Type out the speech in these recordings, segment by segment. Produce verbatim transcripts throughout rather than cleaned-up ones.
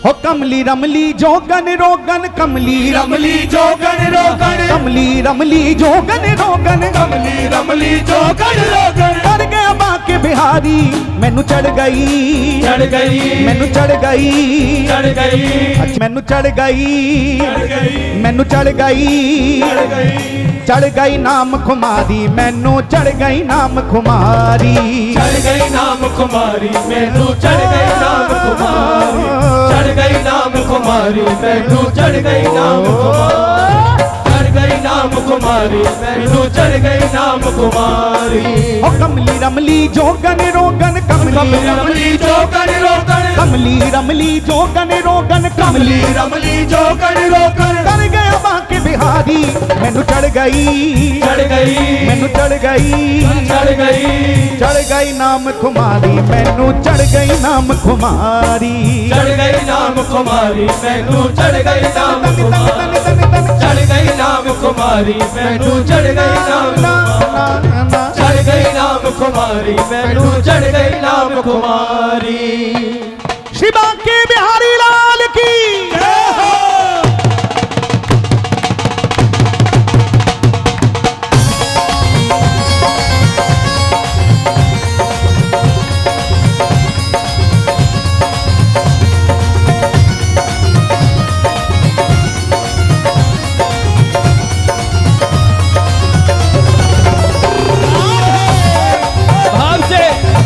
हो कमली रमली जोगन रोगन कमली रमली जोगन रोगन कमली रमली जोगन रोगन कमली रमली जोगन रोगन कर गया बाके बिहारी मैनू चढ़ गई चढ़ गई मैनू चढ़ गई चढ़ गई अच्छा मैनू चढ़ गई चढ़ गई मैनू चढ़ गई चढ़ गई चढ़ गई नाम खुमारी मैनू चढ़ गई नाम खुमारी चढ़ गई नाम कुमारी मैनू चढ़ गई नाम कुमारी चढ़ गई नाम कुमारी मैनू चढ़ गई नाम कुमारी चढ़ गई नाम कुमारी मैनू चढ़ गई नाम कुमारी ओ कमली रमली जोगन रोगन कमली कमली रमली जोगन रोगन कमली रमली जोगन रोगन कमली रमली जोगन रोगन कर गया बाके बिहारी मैनू चढ़ गई चढ़ गई मैनू चढ़ गई चढ़ गई चढ़ गई नाम खुमारी मैनू चढ़ गई नाम खुमारी चढ़ गई नाम कुमारी मैनू चढ़ गई नाम कुमारी चढ़ गई नाम कुमारी मैनू चढ़ गई नाम चढ़ गई नाम कुमारी मैनू चढ़ गई नाम कुमारी शिवा के बिहारी लाल की भाव से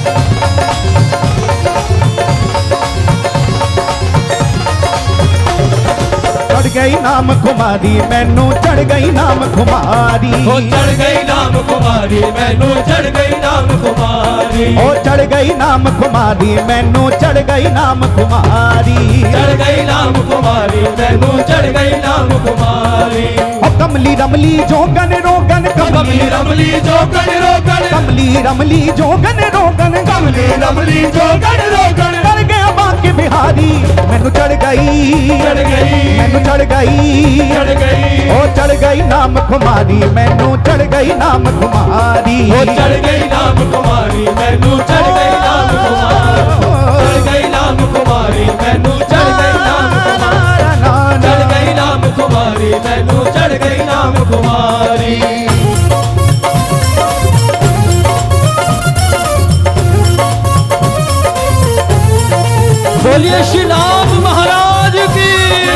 चढ़ गई नाम खुमारी मैनू चढ़ गई नाम खुमारी ओ चढ़ गई नाम कुमारी मैनू चढ़ गई नाम कुमारी ओ चढ़ गई नाम खुमारी मैनू चढ़ गई नाम खुमारी चढ़ गई नाम कुमारी मैनू चढ़ गई नाम कुमारी ओ कमली रमली जोगन रोगन कमली रमली जोगन रोगन कमली रमली जोगन रोगन कमली रमली जोगन रोगन कर गया बाके बिहारी मैनू चढ़ गई चढ़ गई मैनू चढ़ गई चढ़ गई ओ चढ़ गई नाम खुमारी मैनू चढ़ गई नाम खुमारी ओ चढ़ गई नाम कुमारी मैनू चढ़ गई नाम कुमारी चढ़ गई नाम कुमारी मैनू चढ़ गई नाम कुमारी चढ़ गई नाम कुमारी मैनू चढ़ गई नाम कुमारी बोलिए श्री राम महाराज की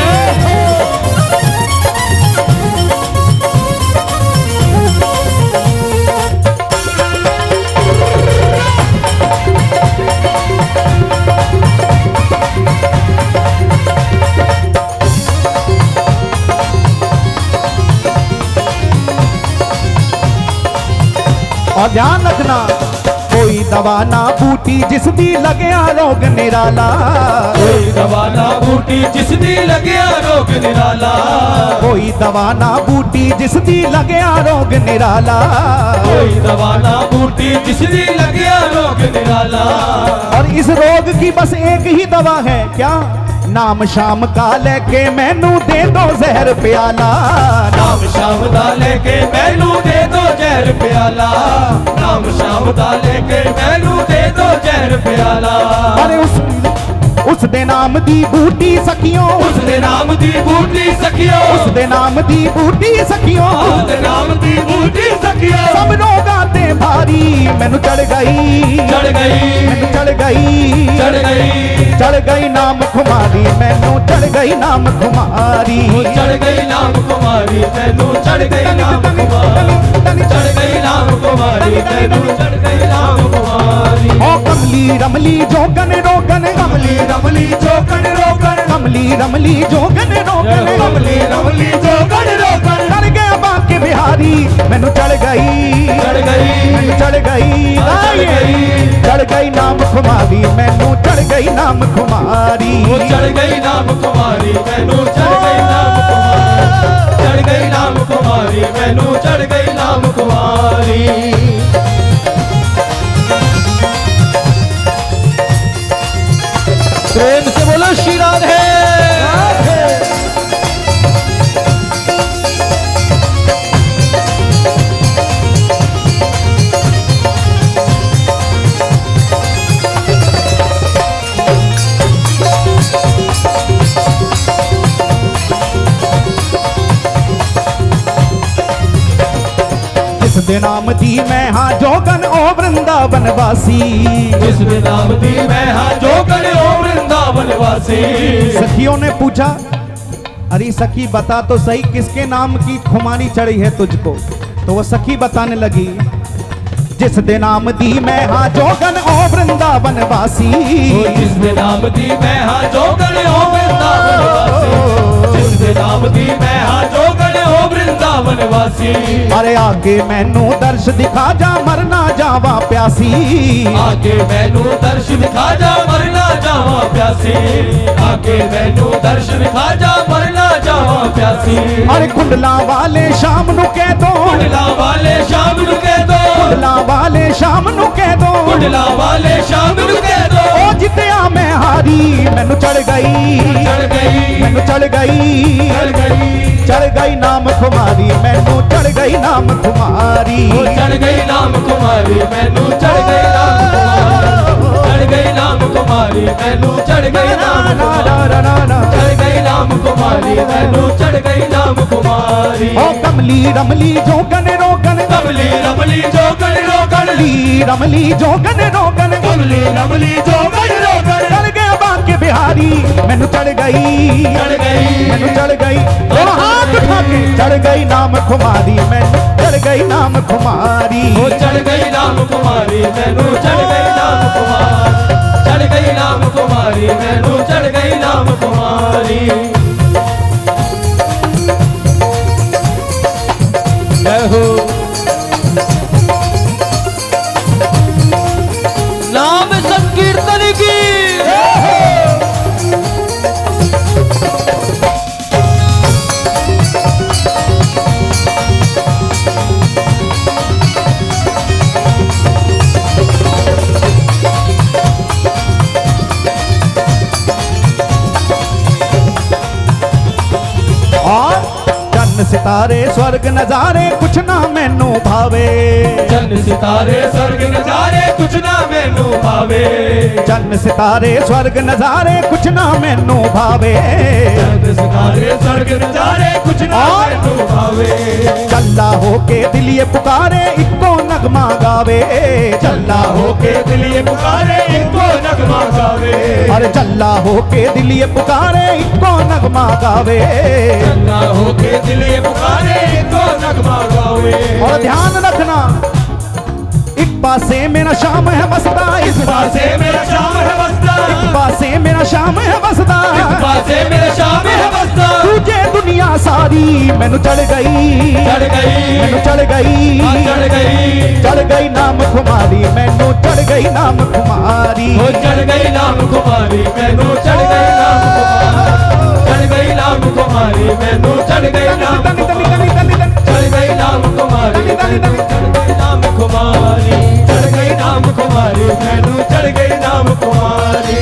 और ध्यान रखना कोई दवा ना बूटी जिसदी लगया रोग निराला कोई दवा ना बूटी जिसदी लगया रोग निराला कोई दवा ना बूटी जिसदी लगया रोग निराला कोई दवा ना बूटी जिसदी लगया रोग निराला और इस रोग की बस एक ही दवा है क्या नाम शाम का लेके मैनू दे दो जहर प्याला नाम शाम दा लेके मैनू दे दो जहर प्याला नाम शाम दा लेके मैनू दे दो जहर प्याला अरे उस उस दे नाम दी बूटी सखियों उस दे नाम दी बूटी सखियो उस दे नाम दी बूटी सखियों उस दे नाम दी बूटी सखियो सब लोग आते भारी मैनू चढ़ गई चढ़ गई मैनू चढ़ गई चढ़ गई चढ़ गई नाम खुमारी मैनू चढ़ गई नाम खुमारी चढ़ गई नाम कुमारी मैनू चढ़ गई नाम कुमारी चढ़ गई नाम कुमारी मैनू चढ़ गई नाम कुमारी ओ कमली रमली जोगन रोगन कमली रमली जोगन रोगन कमली रमली जोगन रोगन कमली रमली जोगन रोगन चढ़ गया बाके बिहारी मैनू चढ़ गई चढ़ गई मैनू चढ़ गई चढ़ गई चढ़ गई नाम खुमारी मैनू चढ़ गई नाम खुमारी वो चढ़ गई नाम कुमारी मैनू चढ़ गई नाम कुमारी चढ़ गई नाम कुमारी मैनू चढ़ गई नाम कुमारी प्रेम से बोलो श्री राधे दे नाम दी मैं हाँ जोगन ओ वृंदावन वासी, जिस दे नाम दी मैं हाँ जोगन ओ वृंदावन वासी। सखियों ने पूछा, अरे सखी बता तो सही किसके नाम की खुमारी चढ़ी है तुझको? तो वो सखी बताने लगी, जिस दे नाम दी मैं हाँ जोगन ओ वृंदावन वासी, जिस दे नाम दी मैं हाँ जोगन ओ वृंदावन वासी, जिस दे नाम दी मैं हाँ जोगन ओ वृंदावन वासी। अरे आगे मैनू दर्श दिखा जा मरना जावा प्यासी, आगे मैनू दर्श दिखा जा मरना जावा प्यासी, आगे मैनू दर्श दिखा जा मरना जावा प्यासी। अरे कुंडला वाले शाम नू कह दो, कुंडला वाले शाम नू कह दो, कुंडला वाले शाम नू कह दो, कुंडला वाले शाम नू कह दो। ओ जितया मैं हारी मैनू चढ़ गई, चढ़ गई मैनू चढ़ गई, चढ़ गई, चढ़ गई नाम खुमारी मैनू चढ़ गई नाम खुमारी, चढ़ गई नाम कुमारी मैनू चढ़ गई नाम कुमारी, चढ़ गई नाम कुमारी मैनू चढ़ गई नाम कुमारी, चढ़ गई नाम कुमारी मैनू चढ़ गई नाम कुमारी। ओ कमली रमली जोगन रोगन, कमली रमली जोगन रोगन, कमली रमली जोगन रोगन, कमली रमली जोगन रोगन, चढ़ गया बाके बिहारी मैनू चढ़ गई, चढ़ गई मैनू चढ़ गई, दोनों हाथ उठा के चढ़ गई नाम खुमारी मैनू चढ़ गई नाम खुमारी, वो चढ़ गई नाम कुमारी मैनू चढ़ गई नाम कुमारी, चढ़ गई नाम कुमारी मैनू चढ़ गई नाम कुमारी। जय हो नाम संकीर्तन की, सितारे स्वर्ग नजारे कुछ ना मैनू भावे, चन्न सितारे स्वर्ग नजारे कुछ ना मैनू भावे, चन्न सितारे स्वर्ग नजारे कुछ ना मैनू भावे, चन्न सितारे स्वर्ग नजारे कुछ ना मैनू भावे। चल्ला होके दिलिये पुकारे इको नगमा गावे, चल्ला होके दिलिये पुकारे इको नगमा गावे, अरे चल्ला होके दिलिये पुकारे इको नगमा गावे, चल्ला होके दिलिये पुकारे इको नगमा गावे। और ध्यान रखना, एक पासे मेरा शाम है बसता, इस पासे मेरा शाम है बसता, एक पासे मेरा शाम है बसता, इस पासे मेरा शाम है बसता, तुझे दुनिया सारी मैनू चढ़ गई, चढ़ गई मैनू चढ़ गई, चढ़ गई, चढ़ गई नाम खुमारी मैनू चढ़ गई नाम खुमारी, वो चढ़ गई नाम कुमारी मैनू चढ़ गई नाम कुमारी, चढ़ गई नाम कुमारी मैनू चढ़ गई नाम कुमारी, चढ़ गई नाम कुमारी मैनू चढ़ गई नाम कुमारी, चढ़ गई नाम कुमारी मैनू चढ़ गई नाम कुमारी।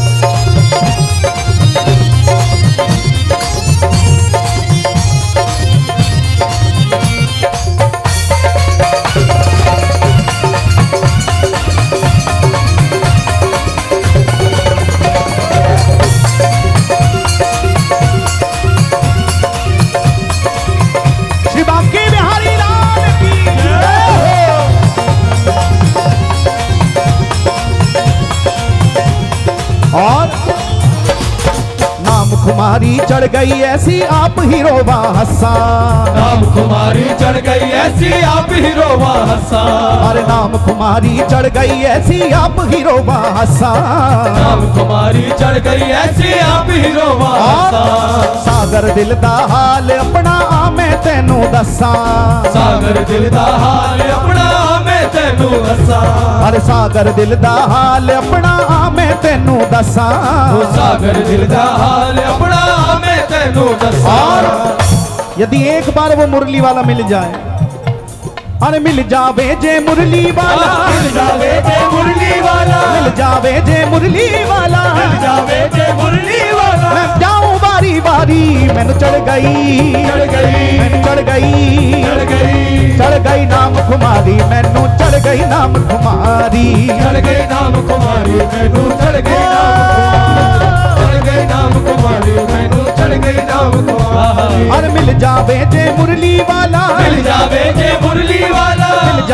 और नाम खुमारी चढ़ गई ऐसी आप ही रोवा हंसा, नाम कुमारी चढ़ गई ऐसी आप ही रोवा हंसा, अरे नाम खुमारी चढ़ गई ऐसी आप ही रोवा हंसा, नाम कुमारी चढ़ गई ऐसी आप ही रोवा हंसा, सागर दिल दा हाल अपना आ मैं तेनू दसा, सागर दिल दा हाल अपना मैं तेनू दसा, अरे सागर दिल दा हाल अपना आ मैं तेनू दसा, वो सागर दिल दा हाल अपना मैं तेनू दसा। और यदि एक बार वो मुरली वाला मिल जाए, अरे मिल जावे जे मुरली वाला, मिल जावे जे मुरली वाला, मिल जावे जे मुरली वाला, मिल जावे जे मुरली वाला, मैं जाऊं बारी बारी मैनू चढ़ गई, चढ़ गई मैनू चढ़ गई, चढ़ गई, चढ़ गई नाम खुमारी मैनू चढ़ गई नाम खुमारी, चढ़ गई नाम कुमारी मैनू चढ़ गई नाम, चढ़ गई नाम कुमारी मैनू चढ़ गई नाम कुमारी। और मिल जावे जे मुरली वाला, मिल जावे जे मुरली वाला,